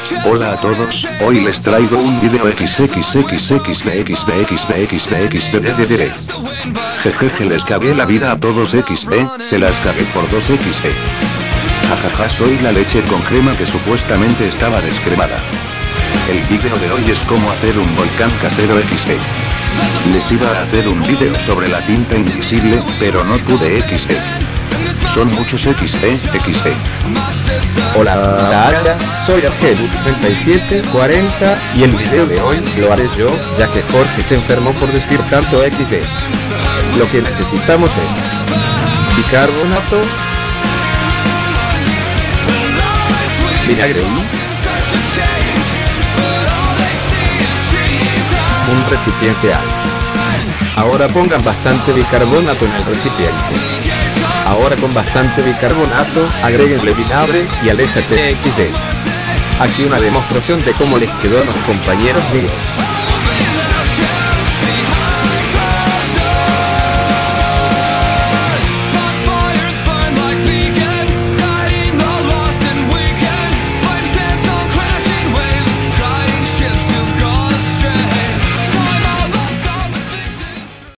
Hola a todos, hoy les traigo un video XXXXDXDXDXDXDXDDD. Jejeje, les cagué la vida a todos XD, se las cagué por 2XD. Jajaja, soy la leche con crema que supuestamente estaba descremada. El video de hoy es cómo hacer un volcán casero XD. Les iba a hacer un video sobre la tinta invisible, pero no pude XD. Son muchos XD. Hola, soy Argelus3740 y el video de hoy lo haré yo, ya que Jorge se enfermó por decir tanto XD. Lo que necesitamos es bicarbonato, vinagre, un recipiente alto. Ahora pongan bastante bicarbonato en el recipiente. Ahora con bastante bicarbonato, agréguenle vinagre y aléjate XD. Aquí una demostración de cómo les quedó a los compañeros míos.